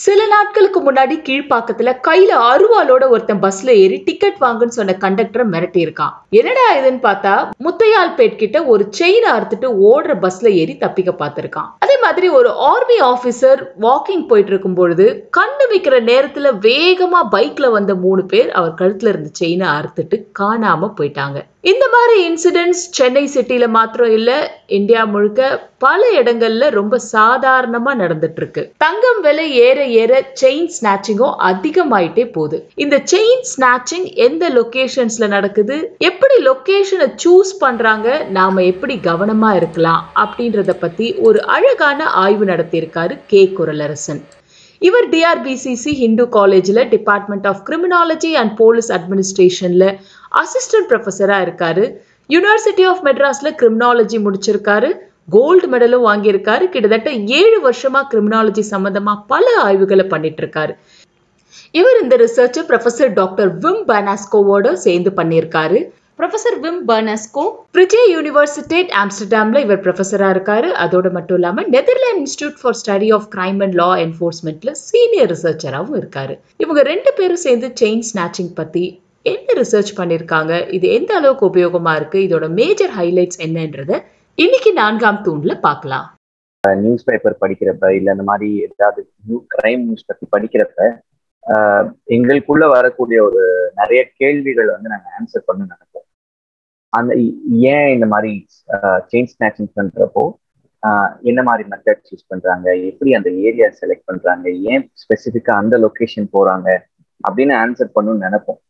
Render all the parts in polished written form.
சில நாட்களுக்கு முன்னாடி கீழ்ப்பாக்கத்துல கையில அருவாளோட ஒருத்தன் பஸ்ல ஏறி டிக்கெட் வாங்குன்னு சொன்ன கண்டக்டரை மிரட்டி இருக்கான். என்னடா இதுன்னு பார்த்தா முத்தையால்பேட் கிட்ட ஒரு செயின் அறுத்துட்டு ஓடுற பஸ்ல ஏறி தப்பிக்க பார்த்திருக்கான். அதே மாதிரி ஒரு ஆர்மி ஆபீசர் வாக்கிங் போயிட்டு இருக்கும் பொழுது கண்ணு வைக்கிற நேரத்துல வேகமா பைக்ல வந்த 3 பேர் அவர் கழுத்துல இருந்த செயினை அறுத்துட்டு காணாம போயிட்டாங்க. இந்த மாதிரி இன்சிடென்ட்ஸ் சென்னை சிட்டில மாத்திரம் இல்ல, இந்தியா முழுக்க பல இடங்கள்ல ரொம்ப சாதாரணமா நடந்துட்டு இருக்கு. தங்கம் விலை ஏற ஏற செயின் ஸ்நாச்சிங்கும் அதிகமாயிட்டே போகுது. இந்த செயின் ஸ்நாச்சிங் எந்த லொகேஷன்ஸ்ல நடக்குது, எப்படி லொகேஷனை சூஸ் பண்றாங்க, நாம எப்படி கவனமா இருக்கலாம் அப்படின்றத பத்தி ஒரு அழகான ஆய்வு நடத்தியிருக்காரு கே. குரலரசன். இவர் டிஆர்பிசிசி ஹிந்து காலேஜ்ல department of criminology and police அட்மினிஸ்ட்ரேஷன்ல அசிஸ்டன்ட் ப்ரொஃபஸரா இருக்காரு. யூனிவர்சிட்டி ஆஃப் மெட்ராஸ்ல கிரிமினாலஜி முடிச்சிருக்காரு. கோல்டு மெடலும் வாங்கியிருக்காரு. கிட்டத்தட்ட 7 வருஷமா கிரிமினாலஜி சம்பந்தமா பல ஆய்வுகளை பண்ணிட்டு இருக்காரு. இவர் இந்த ரிசர்ச் ப்ரொஃபசர் டாக்டர் விம் பெர்னாஸ்கோவோட சேர்ந்து பண்ணியிருக்காரு. ப்ரொஃபசர் விம் பெர்னாஸ்கோ பிரிஜே யூனிவர்சிட்டேட் ஆம்ஸ்டர்டாம்ல இவர் ப்ரொஃபஸரா இருக்காரு. அதோட மட்டும் இல்லாம Netherland institute for study of crime and law என்ஃபோர்ஸ்மெண்ட்ல சீனியர் ரிசர்ச்சராகவும் இருக்காரு. இவங்க 2 பேரும் சேர்ந்து செயின் ஸ்நாச்சிங் பத்தி என்ன ரிசர்ச் பண்ணிருக்காங்க, இது எந்த அளவுக்கு உபயோகமா இருக்கு, இதோட மேஜர் ஹைலைட்ஸ் என்னன்றத இன்னைக்கு 4ஆம் தூண்ல பார்க்கலாம். நியூஸ் பேப்பர் படிக்கிறப்ப இல்ல இந்த மாதிரி ஏதாவது கிரைம் நியூஸ் பத்தி படிக்கிறப்ப எங்களுக்குள்ள வரக்கூடிய ஒரு நிறைய கேள்விகள் வந்து நாங்க ஆன்சர் பண்ண நினைப்போம். அந்த ஏன் இந்த மாதிரி செயின் ஸ்நாச்சிங் பண்றப்போ என்ன மாதிரி மெத்தட்ஸ் யூஸ் பண்றாங்க, எப்படி அந்த ஏரியா செலக்ட் பண்றாங்க, ஏன் ஸ்பெசிஃபிக்கா அந்த லொகேஷன் போறாங்க அப்படின்னு ஆன்சர் பண்ணணும்னு நினைப்போம்.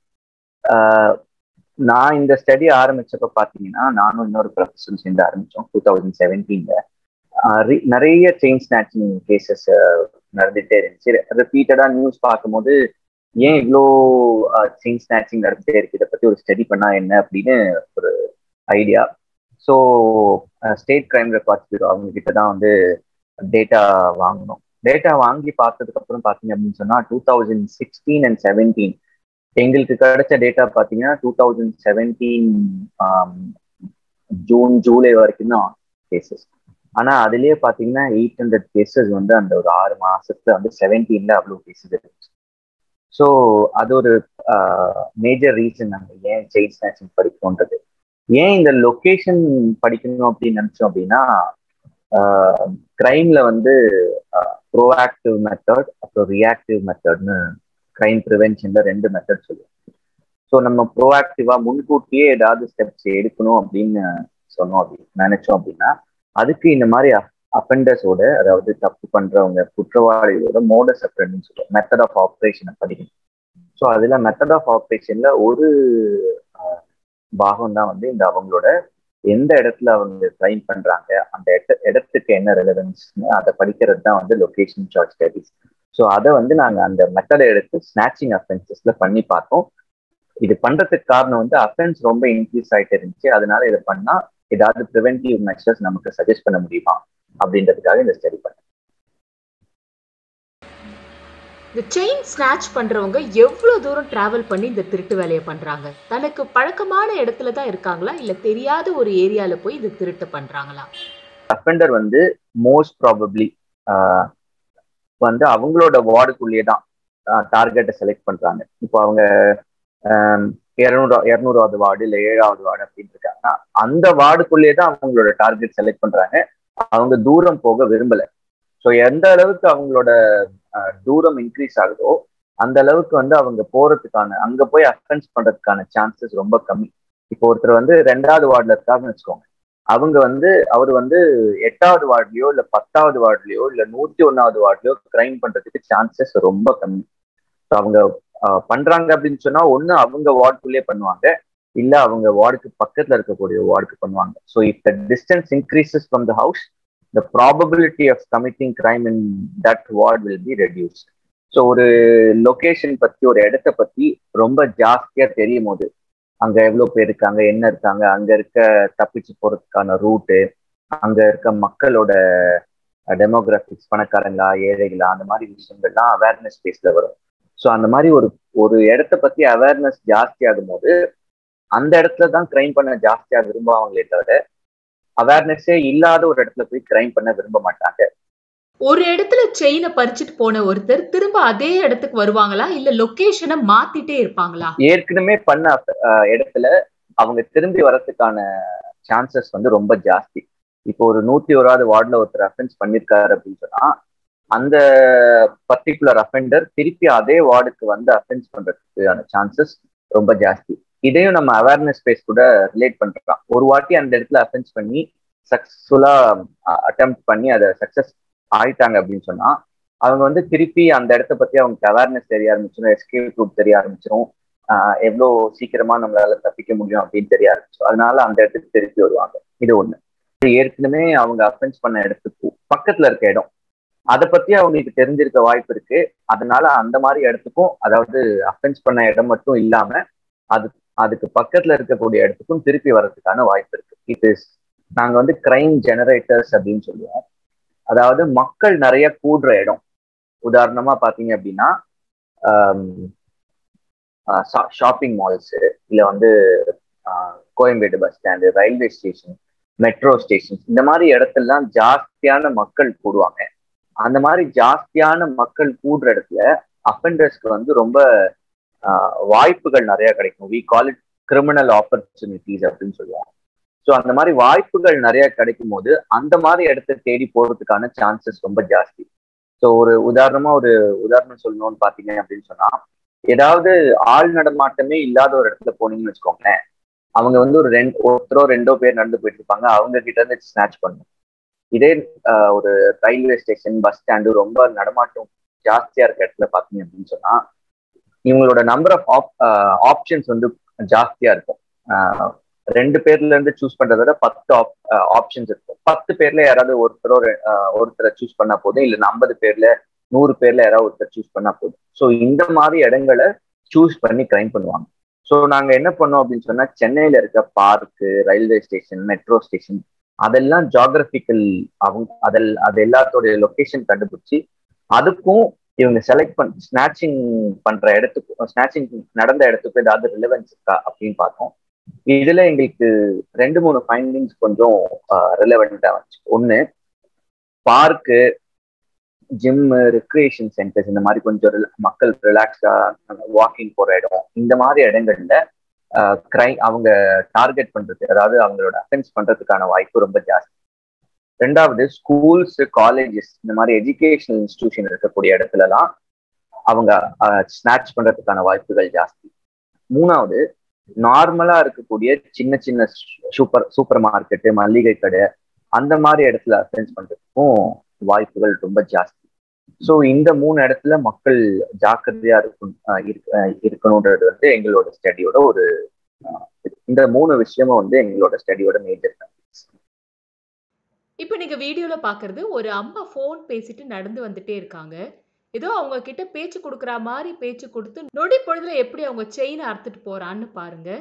நான் இந்த ஸ்டடி ஆரம்பிச்சப்ப பாத்தீங்கன்னா நானும் இன்னொரு ப்ரொஃபஸரும் சேர்ந்து ஆரம்பிச்சோம் 2017. நிறைய செயின் ஸ்நாச்சிங் கேசஸ் நடந்துகிட்டே இருந்துச்சு. ரிப்பீட்டடா நியூஸ் பார்க்கும்போது ஏன் இவ்வளோ செயின் ஸ்நாச்சிங் நடந்துட்டே இருக்கு, இதை பத்தி ஒரு ஸ்டடி பண்ணா என்ன அப்படின்னு ஒரு idea. So state crime records bureau அவங்க கிட்ட தான் வந்து டேட்டா வாங்கணும். டேட்டா வாங்கி பார்த்ததுக்கு அப்புறம் பார்த்தீங்க அப்படின்னு சொன்னா 2016 and 17 எங்களுக்கு கிடைச்ச டேட்டா பார்த்தீங்கன்னா 2017 ஜூன் ஜூலை வரைக்கும் தான் கேசஸ். ஆனா அதுலயே பாத்தீங்கன்னா 800 கேசஸ் வந்து அந்த ஒரு 6 மாசத்துல வந்து 17ல அவ்வளவு கேசஸ் இருந்துச்சு. ஸோ அது ஒரு மேஜர் ரீசன் நாங்கள் ஏன் செயின் ஸ்நாச்சிங் படிக்கணுன்றது. ஏன் இந்த லொக்கேஷன் படிக்கணும் அப்படின்னு நினைச்சோம் அப்படின்னா கிரைம்ல வந்து ப்ரோஆக்டிவ் மெத்தட் அப்புறம் ரியாக்டிவ் மெத்தட்னு கிரைம் ப்ரிவென்ஷன்ல 2 மெத்தட் சொல்லுவோம். ஸோ நம்ம ப்ரோஆக்டிவா முன்கூட்டியே ஏதாவது ஸ்டெப்ஸ் எடுக்கணும் அப்படின்னு சொன்னோம் அப்படின்னு நினைச்சோம் அப்படின்னா அதுக்கு இந்த மாதிரி அஃபெண்டர்ஸோட, அதாவது தப்பு பண்றவங்க குற்றவாளிகளோட மோடஸ் ஆபரண்டின்னு சொல்லுவோம், மெத்தட் ஆஃப் ஆப்ரேஷனை படிக்கணும். ஸோ அதுல மெத்தட் ஆஃப் ஆப்ரேஷன்ல ஒரு பாகம் தான் வந்து இந்த அவங்களோட எந்த இடத்துல அவங்க கிரைம் பண்றாங்க, அந்த இடத்துக்கு என்ன ரெலவென்ஸ்னு அதை படிக்கிறது தான் வந்து லொகேஷன் சார்ஜ் ஸ்டடிஸ். ஸோ அதை வந்து நாங்கள் அந்த மெத்தடை எடுத்து ஸ்நாச்சிங் அஃபென்சஸ்ல பண்ணி பார்த்தோம். இது பண்றதுக்கு காரணம் வந்து அஃபென்ஸ் ரொம்ப இன்க்ரீஸ் ஆகிட்டு இருந்துச்சு. அதனால இதை பண்ணா ஏதாவது ப்ரிவென்டிவ் மெஷர்ஸ் நமக்கு சஜஸ்ட் பண்ண முடியுமா அப்படின்றதுக்காக இந்த ஸ்டடி பண்ணேன். இந்த செயின் ஸ்நாட்ச் பண்றவங்க எவ்வளவு தூரம் டிராவல் பண்ணி இந்த திருட்டு வேலையை பண்றாங்க? தனக்கு பழக்கமான இடத்துல தான் இருக்காங்களா, இல்ல தெரியாத ஒரு ஏரியால போய் இந்த திருட்டு பண்றாங்களா? அஃபெண்டர் வந்து மோஸ்ட் ப்ராபப்ளி வந்து அவங்களோட வார்டுக்குள்ளேயே தான் டார்கெட்டை செலக்ட் பண்றாங்க. இப்போ அவங்க 200வது வார்டு இல்ல 7வது வார்டு அப்படின்னு இருக்காங்கன்னா அந்த வார்டுக்குள்ளேயே தான் அவங்களோட டார்கெட் செலக்ட் பண்றாங்க. அவங்க தூரம் போக விரும்பல. ஸோ எந்த அளவுக்கு அவங்களோட தூரம் இன்க்ரீஸ் ஆகுதோ அந்த அளவுக்கு வந்து அவங்க போறதுக்கான, அங்க போய் அஃபென்ஸ் பண்றதுக்கான சான்சஸ் ரொம்ப கம்மி. இப்போ ஒருத்தர் வந்து 2வது வார்டுல இருக்காருன்னு வச்சுக்கோங்க, அவர் வந்து 8வது வார்டுலயோ இல்ல 10வது வார்டுலயோ இல்ல 101வது வார்டுலயோ கிரைம் பண்றதுக்கு சான்சஸ் ரொம்ப கம்மி. ஸோ அவங்க பண்றாங்க அப்படின்னு சொன்னா ஒண்ணு அவங்க வார்டுக்குள்ளேயே பண்ணுவாங்க, இல்ல அவங்க வார்டுக்கு பக்கத்துல இருக்கக்கூடிய வார்டுக்கு பண்ணுவாங்க. So if the distance increases from the house, the probability of committing crime in that ward will be reduced. So ஒரு லொகேஷன் பத்தி, ஒரு இடத்த பத்தி ரொம்ப ஜாஸ்தியா தெரியும் போது அங்க எவ்வளவு பேர் இருக்காங்க, என்ன இருக்காங்க, அங்க இருக்க தப்பிச்சு போறதுக்கான ரூட்டு, அங்க இருக்க மக்களோட டெமோகிராபிக்ஸ், பணக்காரங்களா ஏழைகளா, அந்த மாதிரி விஷயங்கள்லாம் அவேர்னஸ் பேஸ்ல வரும். ஸோ அந்த மாதிரி ஒரு இடத்த பத்தி அவேர்னஸ் ஜாஸ்தி ஆகும் போது அந்த இடத்துல தான் கிரைம் பண்ண ஜாஸ்தியா விரும்புவாங்களே தவிர அவேர்னஸே இல்லாத ஒரு இடத்துல போய் கிரைம் பண்ண விரும்ப மாட்டாங்க. ஒரு இடத்துல செயினை பறிச்சுட்டு போன ஒருத்தர் திரும்ப அதே இடத்துக்கு வருவாங்களா இல்ல லொகேஷனை மாத்திட்டே இருப்பாங்களா? ஏற்கனவே பண்ண இடத்துல அவங்க திரும்பி வர்றதுக்கான சான்சஸ் வந்து ரொம்ப ஜாஸ்தி. இப்போ ஒரு 101வது வார்டுல ஒருத்தர் அஃபென்ஸ் பண்ணிருக்காரு அப்படின்னு சொன்னா அந்த பர்டிகுலர் அஃபெண்டர் திருப்பி அதே வார்டுக்கு வந்து அஃபென்ஸ் பண்றதுக்கான சான்சஸ் ரொம்ப ஜாஸ்தி. இதையும் நம்ம அவேர்னஸ் பேஸ் கூட ரிலேட் பண்றோம். ஒரு வாட்டி அந்த இடத்துல அஃபென்ஸ் பண்ணி சக்சஸ்ஃபுல்லா அட்டெம்ப்ட் பண்ணி அதை சக்சஸ் ஆயிட்டாங்க அப்படின்னு சொன்னா அவங்க வந்து திருப்பி அந்த இடத்த பத்தி அவங்களுக்கு அவேர்னஸ் தெரிய ஆரம்பிச்சிடும், எஸ்கேப் ரூட் தெரிய ஆரம்பிச்சிடும், எவ்வளோ சீக்கிரமா நம்மளால தப்பிக்க முடியும் அப்படின்னு தெரிய ஆரம்பிச்சிடும். அதனால அந்த இடத்துக்கு திருப்பி வருவாங்க. இது ஒண்ணு. ஏற்கனவே அவங்க அஃபென்ஸ் பண்ண இடத்துக்கு பக்கத்துல இருக்க இடம் அதை பத்தி அவங்களுக்கு தெரிஞ்சிருக்க வாய்ப்பு இருக்கு. அதனால அந்த மாதிரி இடத்துக்கும், அதாவது அஃபென்ஸ் பண்ண இடம் மட்டும் இல்லாம அதுக்கு பக்கத்துல இருக்கக்கூடிய இடத்துக்கும் திருப்பி வர்றதுக்கான வாய்ப்பு இருக்கு. இது நாங்க வந்து கிரைம் ஜெனரேட்டர்ஸ் அப்படின்னு சொல்லுவோம். அதாவது மக்கள் நிறைய கூடுற இடம். உதாரணமா பாத்தீங்க அப்படின்னா ஷாப்பிங் மால்ஸ், இல்ல வந்து Koyambedu bus stand, railway station, metro station, இந்த மாதிரி இடத்துலலாம் ஜாஸ்தியான மக்கள் கூடுவாங்க. அந்த மாதிரி ஜாஸ்தியான மக்கள் கூடுற இடத்துல அஃபெண்டர்ஸ்க்கு வந்து ரொம்ப வாய்ப்புகள் நிறைய கிடைக்கும். We call it criminal opportunities அப்படின்னு சொல்லுவாங்க. ஸோ அந்த மாதிரி வாய்ப்புகள் நிறைய கிடைக்கும் போது அந்த மாதிரி இடத்த தேடி போறதுக்கான சான்சஸ் ரொம்ப ஜாஸ்தி. ஸோ ஒரு உதாரணம் சொல்லணும்னு பாத்தீங்க அப்படின்னு சொன்னா, ஏதாவது ஆள் நடமாட்டமே இல்லாத ஒரு இடத்துல போனீங்கன்னு வச்சுக்கோங்களேன், அவங்க வந்து ஒருத்தரோ ரெண்டோ பேர் நடந்து போயிட்டு இருப்பாங்க, அவங்க கிட்ட இருந்து ஸ்நாச் பண்ணும். இதே ஒரு ரயில்வே ஸ்டேஷன், பஸ் ஸ்டாண்டு, ரொம்ப நடமாட்டம் ஜாஸ்தியா இருக்க இடத்துல பாத்தீங்க அப்படின்னு சொன்னா இவங்களோட நம்பர் ஆஃப் ஆப்ஷன்ஸ் வந்து ஜாஸ்தியா இருக்கும். 2 பேர்ல இருந்து சூஸ் பண்றத விட 10 ஆப்ஷன்ஸ் இருக்கும். 10 பேர்ல யாராவது ஒருத்தரை சூஸ் பண்ணா போதும், இல்ல 50 பேர்ல 100 பேர்ல யாராவது ஒருத்தர் சூஸ் பண்ணா போதும். ஸோ இந்த மாதிரி இடங்களை சூஸ் பண்ணி கிரைம் பண்ணுவாங்க. ஸோ நாங்க என்ன பண்ணோம் அப்படின்னு சொன்னா, சென்னையில இருக்க park, railway station, metro station, அதெல்லாம் ஜியாகிரபிக்கல் அது எல்லாத்தோடைய லொகேஷன் கண்டுபிடிச்சு அதுக்கும் இவங்க செலக்ட் ஸ்நாச்சிங் பண்ற இடத்துக்கும், ஸ்நாச்சிங் நடந்த இடத்துக்கும் ஏதாவது ரிலவன்ஸ் இருக்கா அப்படின்னு பார்த்தோம். இதுல எங்களுக்கு 2-3 ஃபைண்டிங்ஸ் கொஞ்சம் ரிலவெண்டா வந்துச்சு. ஒண்ணு, பார்க்கு, ஜிம், ரெக்ரியேஷன் சென்டர்ஸ், இந்த மாதிரி கொஞ்சம் மக்கள் ரிலாக்ஸா வாக்கிங் போற இடம், இந்த மாதிரி இடங்கள்ல அவங்க டார்கெட் பண்றது, அதாவது அவங்களோட அஃபென்ஸ் பண்றதுக்கான வாய்ப்பு ரொம்ப ஜாஸ்தி. 2வது, ஸ்கூல்ஸ், காலேஜஸ், இந்த மாதிரி எஜுகேஷனல் இன்ஸ்டிடியூஷன் இருக்கக்கூடிய இடத்துலலாம் அவங்க ஸ்நாச் பண்றதுக்கான வாய்ப்புகள் ஜாஸ்தி. 3வது, நார்மலா இருக்கக்கூடிய சின்ன சின்ன சூப்பர் மார்க்கெட்டு, மளிகை கடை, அந்த மாதிரி இடத்துல அஃபென்ஸ் பண்றதுக்கும் வாய்ப்புகள் ரொம்ப ஜாஸ்தி. ஸோ இந்த 3 இடத்துல மக்கள் ஜாக்கிரதையா இருக்கணும்ன்றது வந்து எங்களோட ஸ்டடியோட இந்த 3 விஷயமும் வந்து எங்களோட ஸ்டடியோட மேஜர். இப்ப நீங்க வீடியோல பாக்குறது ஒரு அம்மா போன் பேசிட்டு நடந்து வந்துட்டே இருக்காங்க. ஏதோ அவங்க கிட்ட பேச்சு கொடுக்குற மாதிரி பேச்சு கொடுத்து நொடி பொழுதுல எப்படி அவங்க செயினை அறுத்துட்டு போறான்னு பாருங்க.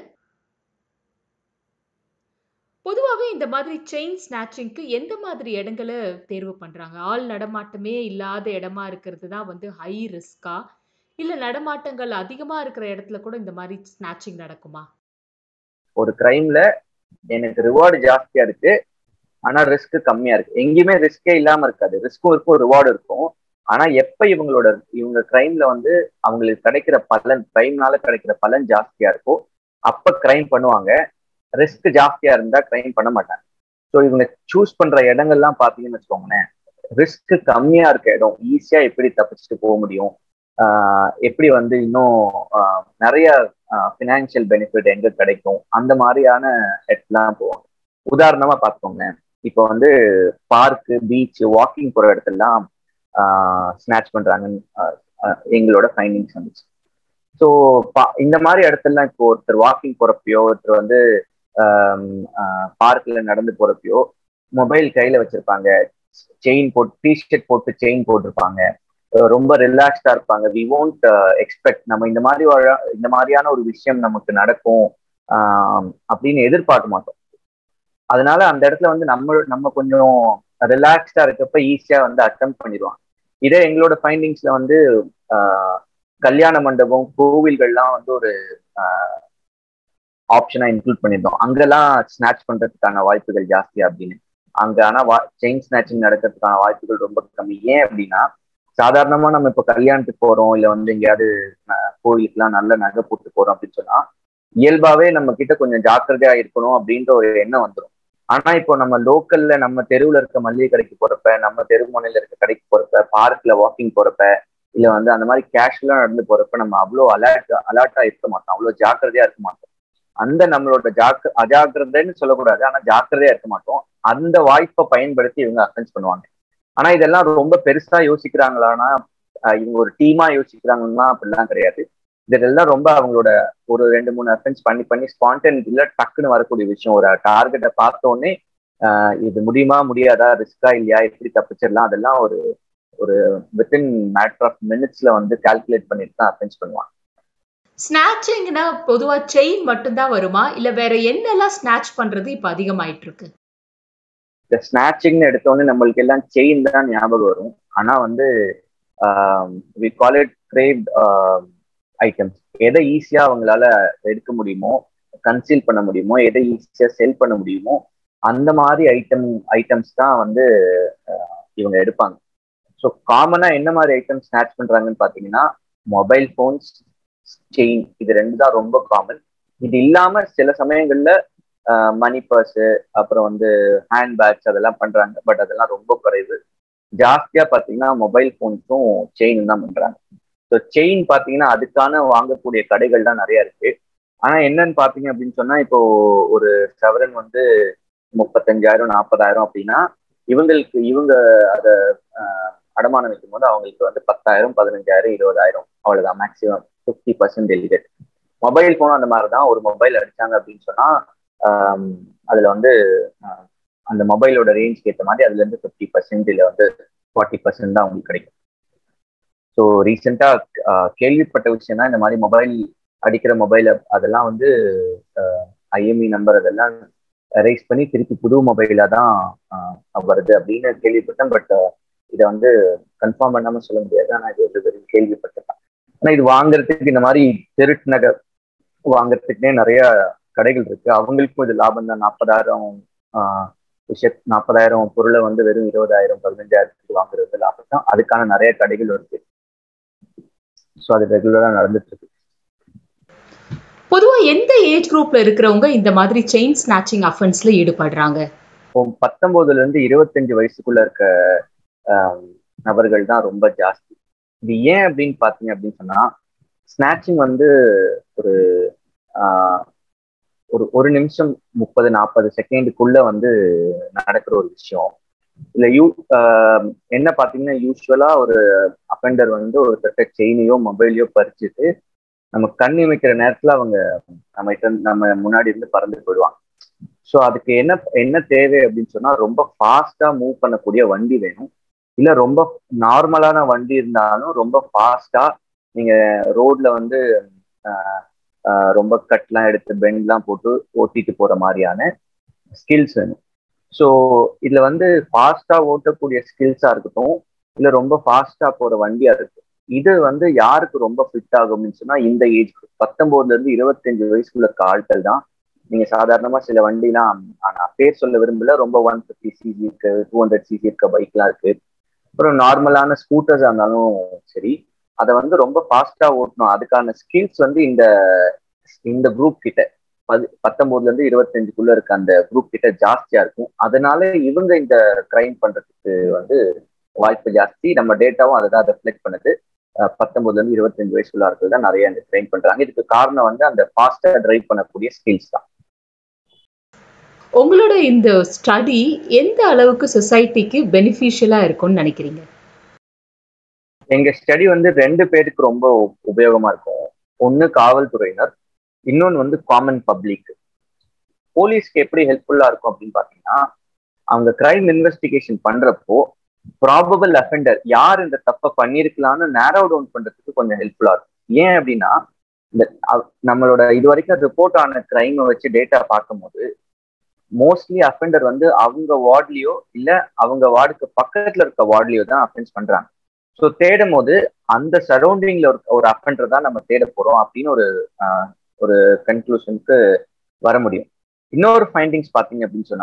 பொதுவாகவே இந்த மாதிரி செயின் ஸ்நாச்சிங்க்கு எந்த மாதிரி இடங்களை தேர்வு பண்றாங்க? ஆள் நடமாட்டமே இல்லாத இடமா இருக்கிறது தான் வந்து ஹை ரிஸ்கா, இல்ல நடமாட்டங்கள் அதிகமா இருக்கிற இடத்துல கூட இந்த மாதிரி ஸ்நாச்சிங் நடக்குமா? ஒரு கிரைம்ல எனக்கு ரிவார்டு ஜாஸ்தியா இருக்கு, ஆனா ரிஸ்க் கம்மியா இருக்கு. எங்கேயுமே ரிஸ்கே இல்லாம இருக்காது. ரிஸ்க்கும் இருக்கும், ரிவார்டு இருக்கும். ஆனா எப்ப இவங்க கிரைம்ல வந்து அவங்களுக்கு கிடைக்கிற பலன், கிரைம்னால கிடைக்கிற பலன் ஜாஸ்தியா இருக்கும், அப்ப கிரைம் பண்ணுவாங்க. ரிஸ்க் ஜாஸ்தியா இருந்தா கிரைம் பண்ண மாட்டாங்க. ஸோ இவங்க சூஸ் பண்ற இடங்கள்லாம் பாத்தீங்கன்னு வச்சுக்கோங்களேன், ரிஸ்க் கம்மியா இருக்க இடம், ஈஸியா எப்படி தப்பிச்சுட்டு போக முடியும், எப்படி வந்து இன்னும் நிறைய ஃபினான்சியல் பெனிஃபிட் எங்க கிடைக்கும், அந்த மாதிரியான இடத்துலாம் போவாங்க. உதாரணமா பார்த்துக்கோங்களேன், இப்போ வந்து பார்க்கு, பீச், வாக்கிங் போற இடத்துலாம் ஸ்நாச் பண்றாங்கன்னு எங்களோட ஃபைண்டிங்ஸ் வந்துச்சு. ஸோ இந்த மாதிரி இடத்துலலாம் இப்போ ஒருத்தர் வாக்கிங் போறப்பயோ, ஒருத்தர் வந்து பார்க்ல நடந்து போறப்பயோ மொபைல் கையில வச்சிருப்பாங்க, செயின் போட்டு, டிஷர்ட் போட்டு செயின் போட்டிருப்பாங்க, ரொம்ப ரிலாக்ஸ்டா இருப்பாங்க. வி ஓன்ட் எக்ஸ்பெக்ட் நம்ம இந்த மாதிரியான ஒரு விஷயம் நமக்கு நடக்கும் அப்படின்னு எதிர்பார்க்க மாட்டோம். அதனால அந்த இடத்துல வந்து நம்ம கொஞ்சம் ரிலாக்ஸ்டா இருக்கப்ப ஈஸியா வந்து அட்டெம்ப்ட் பண்ணிடுவாங்க. இதே எங்களோட ஃபைண்டிங்ஸ்ல வந்து கல்யாண மண்டபம், கோவில்கள்லாம் வந்து ஒரு ஆப்ஷனா இன்க்ளூட் பண்ணிருந்தோம். அங்கெல்லாம் ஸ்நாச் பண்றதுக்கான வாய்ப்புகள் ஜாஸ்தி அப்படின்னு. அங்க ஆனா செயின் ஸ்நாச்சிங் நடக்கிறதுக்கான வாய்ப்புகள் ரொம்ப கம்மி. ஏன் அப்படின்னா சாதாரணமா நம்ம இப்ப கல்யாணத்துக்கு போறோம், இல்ல வந்து எங்கேயாவது கோயிலுக்குலாம் நல்ல நகை போட்டு போறோம் அப்படின்னு சொன்னா இயல்பாவே நம்ம கிட்ட கொஞ்சம் ஜாக்கிரதையா இருக்கணும் அப்படின்ற ஒரு எண்ணம் வந்துடும். ஆனா இப்போ நம்ம லோக்கல்ல நம்ம தெருவுல இருக்க மளிகை கடைக்கு போறப்ப, நம்ம தெரு முனையில இருக்க கடைக்கு போறப்ப, பார்க்ல வாக்கிங் போறப்ப, இல்ல வந்து அந்த மாதிரி கேஷுவலா நடந்து போறப்ப நம்ம அவ்வளோ அலர்ட்டா இருக்க மாட்டோம், அவ்வளவு ஜாக்கிரதையா இருக்க மாட்டோம். அந்த நம்மளோட அஜாக்கிரதைன்னு சொல்லக்கூடாது, ஆனா ஜாக்கிரதையா இருக்க மாட்டோம். அந்த வாய்ப்பை பயன்படுத்தி இவங்க அஃபென்ஸ் பண்ணுவாங்க. ஆனா இதெல்லாம் ரொம்ப பெருசா யோசிக்கிறாங்களான்னா, இவங்க ஒரு டீமா யோசிக்கிறாங்கன்னா அப்படிலாம் கிடையாது. இதெல்லாம் ரொம்ப அவங்களோட ஒரு 2-3 அஃபென்ஸ் பண்ணி ஸ்பான்டேனிட்டில டக்குன்னு வரக்கூடிய விஷயம். ஒரு டார்கெட்டை பார்த்த உடனே இது முடியுமா முடியாதா, ரிஸ்கா இல்லையா, எப்படி தப்பிச்சிடலாம், அதெல்லாம் ஒரு ஒரு வித்தின் மேட்டர் ஆஃப் மினிட்ஸ்ல வந்து கால்குலேட் பண்ணிட்டு தான் அஃபென்ஸ் பண்ணுவாங்க. ஸ்நாச்சிங்னா பொதுவா செயின் மட்டும்தான் வருமா, இல்ல வேற என்னெல்லாம் ஸ்நாச் பண்றது இப்ப அதிகமாயிட்டு இருக்கு? இந்த ஸ்நாச்சிங்னு எடுத்தோடனே நம்மளுக்கு எல்லாம் செயின் தான் ஞாபகம் வரும். ஆனா வந்து we call it craved items. எதை ஈஸியா அவங்களால எடுக்க முடியுமோ, கன்சீல் பண்ண முடியுமோ, எதை ஈஸியா செல் பண்ண முடியுமோ அந்த மாதிரி ஐட்டம்ஸ் தான் வந்து இவங்க எடுப்பாங்க. ஸோ காமனா என்ன மாதிரி ஐட்டம் ஸ்நாச் பண்றாங்கன்னு பாத்தீங்கன்னா மொபைல் போன்ஸ், செயின், இது 2 தான் ரொம்ப காமன். இது இல்லாம சில சமயங்கள்ல மணி பர்ஸு, அப்புறம் வந்து ஹேண்ட் பேக்ஸ் அதெல்லாம் பண்றாங்க. பட் அதெல்லாம் ரொம்ப குறைவு. ஜாஸ்தியா பாத்தீங்கன்னா மொபைல் போன்ஸும் செயினும் தான் பண்றாங்க. ஸோ செயின் பாத்தீங்கன்னா அதுக்கான வாங்கக்கூடிய கடைகள் தான் நிறைய இருக்கு. ஆனா என்னன்னு பாத்தீங்க அப்படின்னு சொன்னா இப்போ ஒரு சவரன் வந்து 35,000-40,000 அப்படின்னா இவங்க அதை அடமானம் வைக்கும் போது அவங்களுக்கு வந்து 10,000, 15,000, 20,000 அவ்வளவுதான் மேக்சிமம். 50% எலிகேட். மொபைல் போனும் அந்த மாதிரிதான். ஒரு மொபைல் அடிச்சாங்க அப்படின்னு சொன்னா அதுல வந்து அந்த மொபைலோட ரேஞ்சுக்கு ஏற்ற மாதிரி அதுல இருந்து 50% இல்ல வந்து 40% தான் அவங்களுக்கு கிடைக்கும். ஸோ ரீசெண்டா கேள்விப்பட்ட விஷயம் தான் இந்த மாதிரி மொபைல் அடிக்கிற மொபைல் அதெல்லாம் வந்து ஐஎம்இ நம்பர் அதெல்லாம் ரைஸ் பண்ணி திருப்பி புது மொபைலா தான் வருது அப்படின்னு கேள்விப்பட்டேன். பட் இதை வந்து கன்ஃபார்ம் பண்ணாம சொல்ல முடியாது. ஆனா இது வந்து வெறும் கேள்விப்பட்டேன். ஆனா இது வாங்குறதுக்கு இந்த மாதிரி திருட்டு நகை வாங்குறதுக்குன்னே நிறைய கடைகள் இருக்கு. அவங்களுக்கும் இது லாபம் தான். 40,000 பொருளை வந்து வெறும் 20,000, 15,000 வாங்குறது லாபம் தான். அதுக்கான நிறைய கடைகள் இருக்கு. ஸோ அது ரெகுலரா நடந்துட்டு இருக்கு. பொதுவா எந்த ஏஜ் குரூப்ல இருக்கிறவங்க இந்த மாதிரி செயின் ஸ்நாச்சிங் அஃபென்ஸ்ல ஈடுபடுறாங்க? 19 இருந்து 25 வயசுக்குள்ள இருக்க நபர்கள் தான் ரொம்ப ஜாஸ்தி. இது ஏன் அப்படின்னு பாத்தீங்க அப்படின்னு சொன்னா ஸ்நாச்சிங் வந்து ஒரு ஒரு நிமிஷம் 30-40 செகண்டுக்குள்ள வந்து நடக்கிற ஒரு விஷயம். இல்ல என்ன பாத்தீங்கன்னா யூஸ்வலா ஒரு அஃபெண்டர் வந்து ஒரு செயினையோ மொபைலையோ பறிச்சுட்டு நம்ம கண் இமைக்கிற நேரத்துல அவங்க நம்ம முன்னாடி இருந்து பறந்து போயிடுவாங்க. ஸோ அதுக்கு என்ன தேவை அப்படின்னு சொன்னா ரொம்ப ஃபாஸ்டா மூவ் பண்ணக்கூடிய வண்டி வேணும். இல்ல ரொம்ப நார்மலான வண்டி இருந்தாலும் ரொம்ப ஃபாஸ்டா நீங்க ரோட்ல வந்து ரொம்ப கட்லாம் எடுத்து பெண்ட்லாம் போட்டு ஓட்டிட்டு போற மாதிரியான ஸ்கில்ஸ் வேணும். ஸோ இதுல வந்து ஃபாஸ்டா ஓட்டக்கூடிய ஸ்கில்ஸா இருக்கட்டும், இல்ல ரொம்ப ஃபாஸ்டா போற வண்டியா இருக்கும், இது வந்து யாருக்கு ரொம்ப ஃபிட் ஆகும்னு சொன்னா இந்த ஏஜ் 19 இருந்து 25 வயசுக்குள்ள ஆட்கள் தான். நீங்க சாதாரணமா சில வண்டிலாம் நான் பேர் சொல்ல விரும்பல, ரொம்ப 150 சிசி இருக்கு, 200 சிசி இருக்க பைக்லாம் இருக்கு. அப்புறம் நார்மலான ஸ்கூட்டர்ஸா இருந்தாலும் சரி, அதை வந்து ரொம்ப ஃபாஸ்டா ஓட்டணும். அதுக்கான ஸ்கில்ஸ் வந்து இந்த குரூப் கிட்ட 19 இருந்து 25க்குள்ள இருக்க அந்த குரூப் கிட்ட ஜாஸ்தியா இருக்கும். அதனால இவங்க இந்த கிரைம் பண்றதுக்கு வந்து வாய்ப்பு ஜாஸ்தி. நம்ம டேட்டாவும் அதை தான் ரெஃப்ளெக்ட் பண்ணுது. 19 இருந்து 25 வயசுக்குள்ள ஆட்கள் தான் நிறைய இந்த கிரைம் பண்றாங்க. இதுக்கு காரணம் வந்து அந்த ஃபாஸ்டா டிரைவ் பண்ணக்கூடிய ஸ்கில்ஸ் தான். உங்களோட இந்த ஸ்டடி எந்த அளவுக்கு சொசைட்டிக்கு பெனிஃபிஷியலா இருக்கும்னு நினைக்கிறீங்க? எங்க ஸ்டடி வந்து 2 பேருக்கு ரொம்ப உபயோகமா இருக்கும். ஒன்னு காவல்துறையினர், இன்னொன்னு வந்து காமன் பப்ளிக். போலீஸ்க்கு எப்படி ஹெல்ப்ஃபுல்லா இருக்கும் அப்படின்னு பாத்தீங்கன்னா அவங்க கிரைம் இன்வெஸ்டிகேஷன் பண்றப்போ ப்ராபபிள் அஃபெண்டர் யார் இந்த தப்பை பண்ணிருக்கலாம்னு நேரோ டவுன் பண்றதுக்கு கொஞ்சம் ஹெல்ப்ஃபுல்லா இருக்கும். ஏன் அப்படின்னா இந்த நம்மளோட இது வரைக்கும் ரிப்போர்ட் ஆன கிரைமை வச்சு டேட்டா பார்க்கும்போது மோஸ்ட்லி அஃபெண்டர் வந்து அவங்க வார்ட்லயோ இல்ல அவங்க வார்டுக்கு பக்கத்துல இருக்க வார்ட்லயோ தான் அஃபென்ஸ் பண்றாங்க. ஸோ தேடும் போது அந்த சரௌண்டிங்ல ஒரு அஃபெண்டர் தான் நம்ம தேட போறோம் அப்படின்னு ஒரு கன்க்ளூஷனுக்கு வர முடியும். இன்னொரு ஃபைண்டிங்ஸ் பாத்தீங்க அப்படின்னு சொன்னா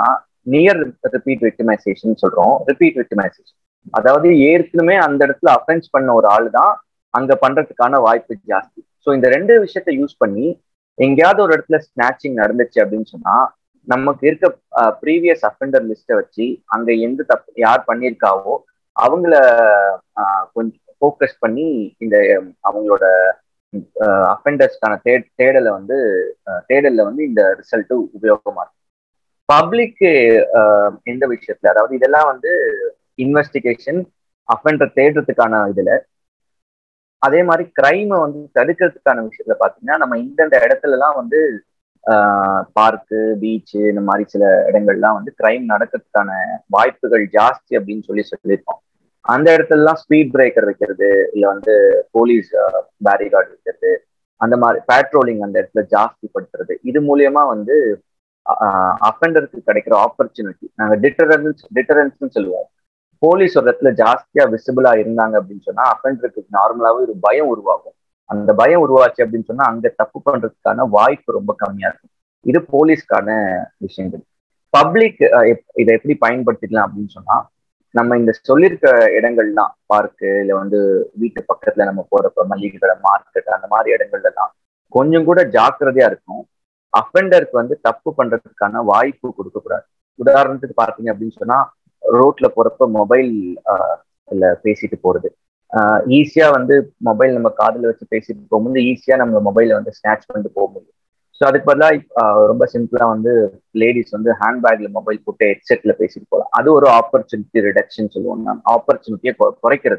நியர் ரிப்பீட் விக்டிமைசேஷன் சொல்றோம். ரிப்பீட் விக்டிமைசேஷன் அதாவது ஏற்கனவே அந்த இடத்துல அஃபென்ஸ் பண்ண ஒரு ஆள் தான் அங்க பண்றதுக்கான வாய்ப்பு ஜாஸ்தி. ஸோ இந்த ரெண்டு விஷயத்த யூஸ் பண்ணி எங்கேயாவது ஒரு இடத்துல ஸ்நாச்சிங் நடந்துச்சு அப்படின்னு சொன்னா நமக்கு இருக்க ப்ரீவியஸ் அஃபெண்டர் லிஸ்ட்டை வச்சு அங்க எந்த தப்பு யார் பண்ணியிருக்காவோ அவங்கள கொஞ்சம் ஃபோக்கஸ் பண்ணி இந்த அவங்களோட அஃபெண்டர்ஸ்க்கான தேடல்ல வந்து இந்த ரிசல்ட் உபயோகமா இருக்கும். பப்ளிக் எந்த விஷயத்துல, அதாவது இதெல்லாம் வந்து இன்வெஸ்டிகேஷன் அஃபெண்டர் தேடுறதுக்கான இதுல, அதே மாதிரி கிரைமை வந்து தடுக்கிறதுக்கான விஷயத்துல பாத்தீங்கன்னா நம்ம இந்தந்த இடத்துல எல்லாம் வந்து பார்க்கு, பீச்சு, இந்த மாதிரி சில இடங்கள்லாம் வந்து கிரைம் நடக்கிறதுக்கான வாய்ப்புகள் ஜாஸ்தி அப்படின்னு சொல்லியிருக்கோம். அந்த இடத்துல எல்லாம் ஸ்பீட் பிரேக்கர் வைக்கிறது, இல்ல வந்து போலீஸ் பேரிகார்டு வைக்கிறது, அந்த மாதிரி பேட்ரோலிங் அந்த இடத்துல ஜாஸ்தி படுத்துறது, இது மூலியமா வந்து அஃபெண்டருக்கு கிடைக்கிற ஆப்பர்ச்சுனிட்டி நாங்கள் டிட்டரன்ஸ்னு சொல்லுவோம். போலீஸ் ஒரு இடத்துல ஜாஸ்தியா விசிபிளா இருந்தாங்க அப்படின்னு சொன்னா அஃபெண்டருக்கு நார்மலாவே ஒரு பயம் உருவாகும். அந்த பயம் உருவாச்சு அப்படின்னு சொன்னா அங்க தப்பு பண்றதுக்கான வாய்ப்பு ரொம்ப கம்மியா இருக்கும். இது போலீஸ்க்கான விஷயங்கள். பப்ளிக் இதை எப்படி பயன்படுத்திக்கலாம் அப்படின்னு சொன்னா நம்ம இந்த சொல்லியிருக்க இடங்கள்லாம் பார்க்கு, இல்லை வந்து வீட்டு பக்கத்துல நம்ம போறப்ப மளிகை கடை, மார்க்கெட், அந்த மாதிரி இடங்கள்ல எல்லாம் கொஞ்சம் கூட ஜாக்கிரதையா இருக்கும். அஃபெண்டருக்கு வந்து தப்பு பண்றதுக்கான வாய்ப்பு கொடுக்கக்கூடாது. உதாரணத்துக்கு பார்த்தீங்க அப்படின்னு சொன்னா ரோட்ல போறப்ப மொபைல் பேசிட்டு போறது, ஈஸியா வந்து மொபைல் நம்ம காதுல வச்சு பேசிட்டு போகும்போது ஈஸியா நம்ம மொபைலை வந்து ஸ்நாச் பண்ணிட்டு போக முடியும். ஸோ அதுக்கு பதிலாக ரொம்ப சிம்பிளா வந்து லேடிஸ் வந்து ஹேண்ட்பேக்ல மொபைல் போட்டு ஹெட்செட்ல பேசிட்டு போகலாம். அது ஒரு ஆப்பர்ச்சுனிட்டி ரிடக்ஷன் சொல்லுவோம். ஆப்பர்ச்சுனிட்டியை குறைக்கிறது,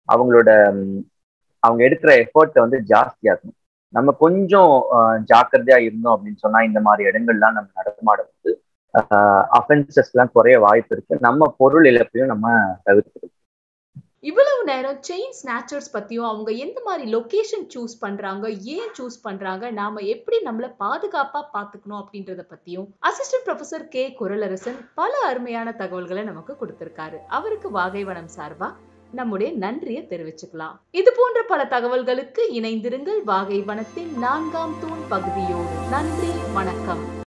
அவங்க எடுக்கிற எஃபர்ட்டை வந்து ஜாஸ்தியாகும். நம்ம கொஞ்சம் ஜாக்கிரதையா இருந்தோம் அப்படின்னு சொன்னா இந்த மாதிரி இடங்கள்லாம் நம்ம நடமாடும் போது அஃபென்சஸ் எல்லாம் குறைய வாய்ப்பு இருக்கு. நம்ம பொருள் இழப்பையும் நம்ம தவிர்க்கிறோம். இவ்வளவு நேரம் செயின் ஸ்நாச்சர்ஸ் பத்தியும், அவங்க எந்த மாதிரி லொகேஷன் சூஸ் பண்றாங்க, ஏன் சூஸ் பண்றாங்க, நாம எப்படி நம்மள பாதுகாப்பா பாத்துக்கணும் அப்படின்றத பத்தியும் அசிஸ்டன்ட் ப்ரொஃபசர் கே குரலரசன் பல அருமையான தகவல்களை நமக்கு கொடுத்திருக்காரு. அவருக்கு வாகைவனம் சார்பா நம்முடைய நன்றியை தெரிவிச்சுக்கலாம். இது போன்ற பல தகவல்களுக்கு இணைந்திருங்கள் வாகைவனத்தின் 4ஆம் தூண் பகுதியோடு. நன்றி, வணக்கம்.